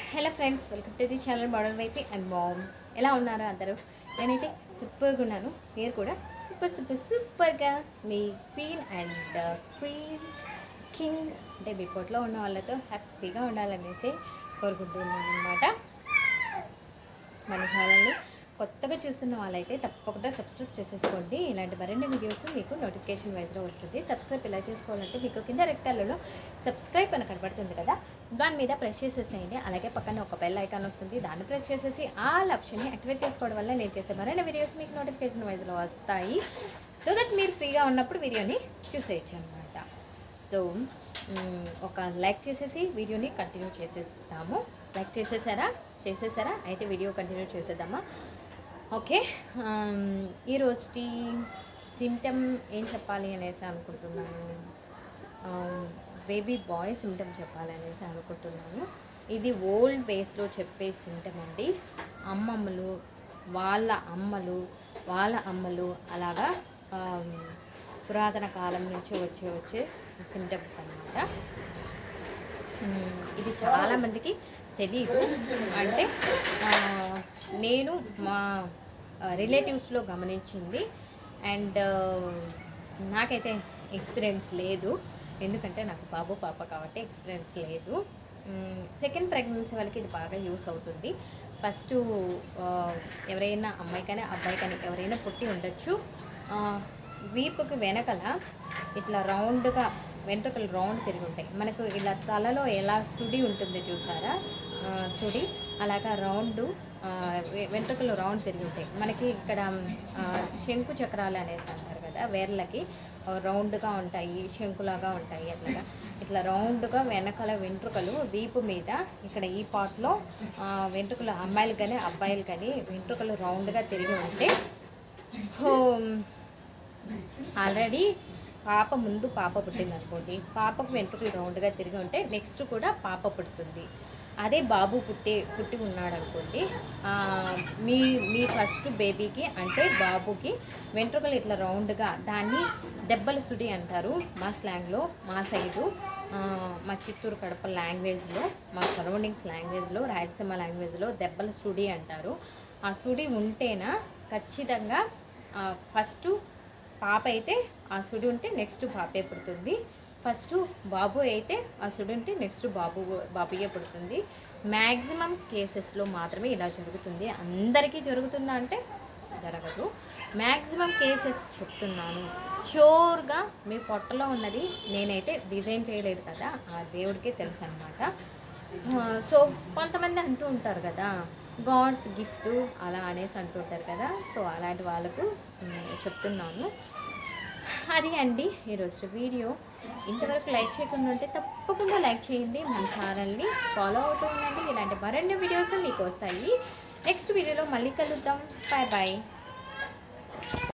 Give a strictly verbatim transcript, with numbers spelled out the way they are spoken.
Hello friends, welcome to the channel model wife and mom. ఎలా ఉన్నారు అందరూ? నేనైతే సూపర్గా ఉన్నాను. మీరు కూడా సూపర్ సూపర్ సూపర్గా మీ క్వీన్ అండ్ క్వీన్ కింగ్ అంటే మీ పొట్లో ఉన్న వాళ్ళతో హ్యాపీగా ఉండాలనేసి కోరుకుంటున్నాను అనమాట. మన ఛానల్ని కొత్తగా చూస్తున్న వాళ్ళైతే తప్పకుండా సబ్స్క్రైబ్ చేసేసుకోండి. ఇలాంటి మరిన్ని వీడియోస్ మీకు నోటిఫికేషన్ వైజ్లో వస్తుంది. సబ్స్క్రైబ్ ఎలా చేసుకోవాలంటే మీకు కింద రెడ్ కలర్లో సబ్స్క్రైబ్ అని కనబడుతుంది కదా, దాని మీద ప్రెస్ చేసేసేయండి. అలాగే పక్కన ఒక బెల్ ఐకాన్ వస్తుంది, దాన్ని ప్రెస్ చేసేసి ఆల్ ఆప్షన్ని యాక్టివేట్ చేసుకోవడం వల్ల నేను చేసే మరిన్ని వీడియోస్ మీకు నోటిఫికేషన్ వైజ్లో వస్తాయి. సో దట్ మీరు ఫ్రీగా ఉన్నప్పుడు వీడియోని చూసేయచ్చు అనమాట. సో ఒక లైక్ చేసేసి వీడియోని కంటిన్యూ చేసేస్తాము. లైక్ చేసేసారా చేసేసారా అయితే వీడియో కంటిన్యూ చేసేద్దామా? ఓకే, ఈరోజు సిమ్టమ్ ఏం చెప్పాలి అనేసి అనుకుంటున్నాను. బేబీ బాయ్ సిమ్టమ్ చెప్పాలి అనేసి అనుకుంటున్నాను. ఇది ఓల్డ్ వేస్లో చెప్పే సిమ్టమ్ అండి. అమ్మమ్మలు వాళ్ళ అమ్మలు వాళ్ళ అమ్మలు అలాగా పురాతన కాలం నుంచి వచ్చే వచ్చే సిమ్టమ్స్ అన్నమాట. ఇది చాలామందికి తెలీదు. అంటే నేను మా రిలేటివ్స్లో గమనించింది అండ్ నాకైతే ఎక్స్పీరియన్స్ లేదు, ఎందుకంటే నాకు బాబు పాప కాబట్టి ఎక్స్పీరియన్స్ లేదు. సెకండ్ ప్రెగ్నెన్సీ వాళ్ళకి ఇది బాగా యూస్ అవుతుంది. ఫస్ట్ ఎవరైనా అమ్మాయి కానీ అబ్బాయి కానీ ఎవరైనా పుట్టి ఉండొచ్చు. వీపుకి వెనకల ఇట్లా రౌండ్గా వెంట్రుకలు రౌండ్ తిరిగి ఉంటాయి. మనకు ఇలా తలలో ఎలా సుడి ఉంటుంది చూసారా, సుడి అలాగా రౌండ్ వెంట్రుకలు రౌండ్ తిరిగి ఉంటాయి. మనకి ఇక్కడ శంకు చక్రాలు అనేసి అంటారు కదా, వేర్లకి రౌండ్గా ఉంటాయి, శంకులాగా ఉంటాయి. అట్లాగా ఇట్లా రౌండ్గా వెనకాల వెంట్రుకలు వీపు మీద ఇక్కడ ఈ పార్ట్లో వెంట్రుకలు అమ్మాయిలు కానీ అబ్బాయిలు కానీ వెంట్రుకలు రౌండ్గా తిరిగి ఉంటే ఆల్రెడీ పాప ముందు పాప పుట్టింది అనుకోండి, పాపకు వెంట్రుకలు రౌండ్గా తిరిగి ఉంటే నెక్స్ట్ కూడా పాప పుడుతుంది. అదే బాబు పుట్టి పుట్టి ఉన్నాడు అనుకోండి, మీ మీ ఫస్ట్ బేబీకి అంటే బాబుకి వెంట్రుకలు ఇట్లా రౌండ్గా, దాన్ని దెబ్బల సుడి అంటారు మా స్లాంగ్లో, మా సైడు మా చిత్తూరు కడప లాంగ్వేజ్లో, మా సరౌండింగ్స్ లాంగ్వేజ్లో, రాయలసీమ లాంగ్వేజ్లో దెబ్బల సుడి అంటారు. ఆ సుడి ఉంటేనా ఖచ్చితంగా ఫస్ట్ పాప అయితే ఆ సుడి ఉంటే నెక్స్ట్ పాపే పుడుతుంది. ఫస్ట్ బాబు అయితే ఆ సుడి ఉంటే నెక్స్ట్ బాబు బాబుయే పుడుతుంది. మ్యాక్సిమం కేసెస్లో మాత్రమే ఇలా జరుగుతుంది. అందరికీ జరుగుతుందా అంటే జరగదు. మ్యాక్సిమం కేసెస్ చెప్తున్నాను. షూర్గా మీ పొట్టలో ఉన్నది నేనైతే డిజైన్ చేయలేదు కదా, ఆ దేవుడికే తెలుసు అనమాట. సో కొంతమంది అంటూ ఉంటారు కదా గాడ్స్ గిఫ్ట్ అలా అనేసి అంటుంటారు కదా, సో అలాంటి వాళ్ళకు చెప్తున్నాను. అది అండి ఈరోజు వీడియో. ఇంతవరకు లైక్ చేయకుండా ఉంటే తప్పకుండా లైక్ చేయండి. మన ఛానల్ని ఫాలో అవుతూ ఉండండి. ఇలాంటి మరిన్ని వీడియోస్ మీకు వస్తాయి. నెక్స్ట్ వీడియోలో మళ్ళీ కలుద్దాం. Bye bye.